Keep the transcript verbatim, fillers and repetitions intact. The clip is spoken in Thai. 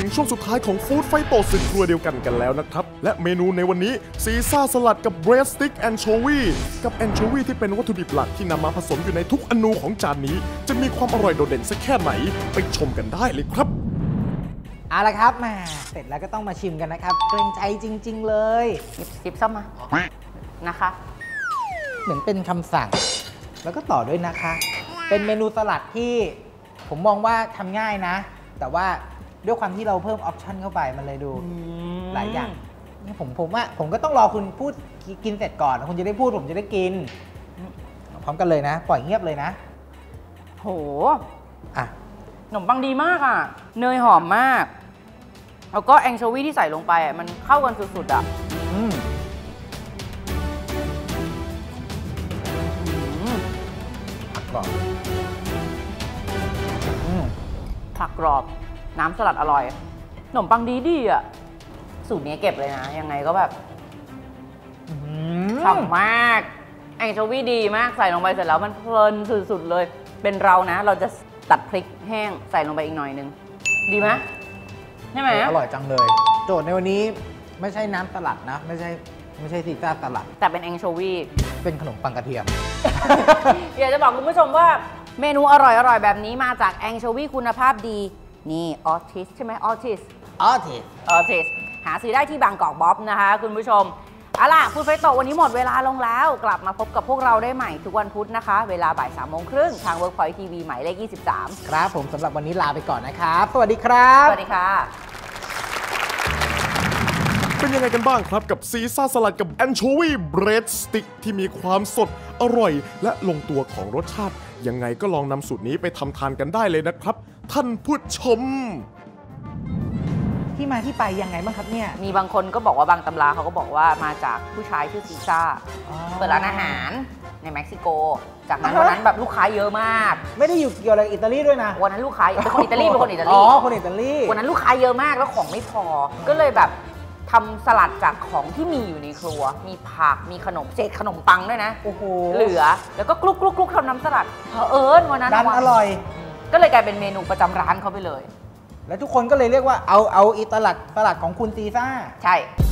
งช่วงสุดท้ายของฟู้ดไฟโตศึกครัวเดียวกันกันแล้วนะครับและเมนูในวันนี้ซีซ่าสลัดกับเบรสติกแอนโชวีกับแอนโชวีที่เป็นวัตถุดิบหลักที่นำมาผสมอยู่ในทุกอนูของจานนี้จะมีความอร่อยโดดเด่นสักแค่ไหนไปชมกันได้เลยครับเอาละครับมาเสร็จแล้วก็ต้องมาชิมกันนะครับเกรงใจจริงๆเลยหยิบสิบซ่อมมานะคะเหมือนเป็นคำสั่งแล้วก็ต่อด้วยนะคะเป็นเมนูสลัดที่ผมมองว่าทำง่ายนะแต่ว่าด้วยความที่เราเพิ่มออปชั่นเข้าไปมันเลยดูหลายอย่างนี่ผมผมว่าผมก็ต้องรอคุณพูดกินเสร็จก่อนคุณจะได้พูดผมจะได้กินพร้อมกันเลยนะปล่อยเงียบเลยนะโหอ่ะขนมปังดีมากอ่ะเนยหอมมากแล้วก็แองโชวีที่ใส่ลงไปอ่ะมันเข้ากันสุดๆอ่ะอืมผักกรอบผักกรอบน้ำสลัดอร่อยขนมปังดีดีอ่ะสูตรนี้เก็บเลยนะยังไงก็แบบฉ่ำมากแองโชวีดีมากใส่ลงไปเสร็จแล้วมันเพลินสุดๆเลยเป็นเรานะเราจะตัดพริกแห้งใส่ลงไปอีกหน่อยนึงดีไหมใช่ไหมอร่อยจังเลยโจทย์ในวันนี้ไม่ใช่น้ำสลัดนะไม่ใช่ไม่ใช่ซีซ่าสลัดแต่เป็นแองโชวีเป็นขนมปังกระเทียมอยากจะบอกคุณผู้ชมว่าเมนูอร่อยๆแบบนี้มาจากแองโชวีคุณภาพดีนี่ออทิสใช่ไหมออทิสออทิสออทิสหาซื้อได้ที่บางกอกบ๊อบนะคะคุณผู้ชมเอาล่ะฟู้ดไฟโตวันนี้หมดเวลาลงแล้วกลับมาพบกับพวกเราได้ใหม่ทุกวันพุธนะคะเวลาบ่ายสามโมงครึ่งทาง Workpoint ที วี หมายเลขยี่สิบสามครับผมสำหรับวันนี้ลาไปก่อนนะครับสวัสดีครับสวัสดีค่ะเป็นยังไงกันบ้างครับกับซีซ่าสลัดกับแอนโชวีเบรดสติ๊กที่มีความสดอร่อยและลงตัวของรสชาติยังไงก็ลองนำสูตรนี้ไปทำทานกันได้เลยนะครับท่านผู้ชมที่มาที่ไปยังไงบ้างครับเนี่ยมีบางคนก็บอกว่าบางตำราเขาก็บอกว่ามาจากผู้ชายชื่อซีซ่าเปิดร้านอาหารในเม็กซิโกจากนั้นวันนั้นแบบลูกค้าเยอะมากไม่ได้อยู่เกี่ยวอะไรอิตาลีด้วยนะวันนั้นลูกค้าเป็นคนอิตาลีเป็นคนอิตาลีอ๋อคนอิตาลีวันนั้นลูกค้าเยอะมากแล้วของไม่พอก็เลยแบบทำสลัดจากของที่มีอยู่ในครัวมีผักมีขนมเศษขนมปังด้วยนะโอ้โหเหลือแล้วก็คลุกคลุกคลุกทำน้ำสลัดเผอิญวันนั้นดันอร่อยก็เลยกลายเป็นเมนูประจำร้านเขาไปเลยแล้วทุกคนก็เลยเรียกว่าเอาเอาอิตาลัดสลัดของคุณซีซ่าใช่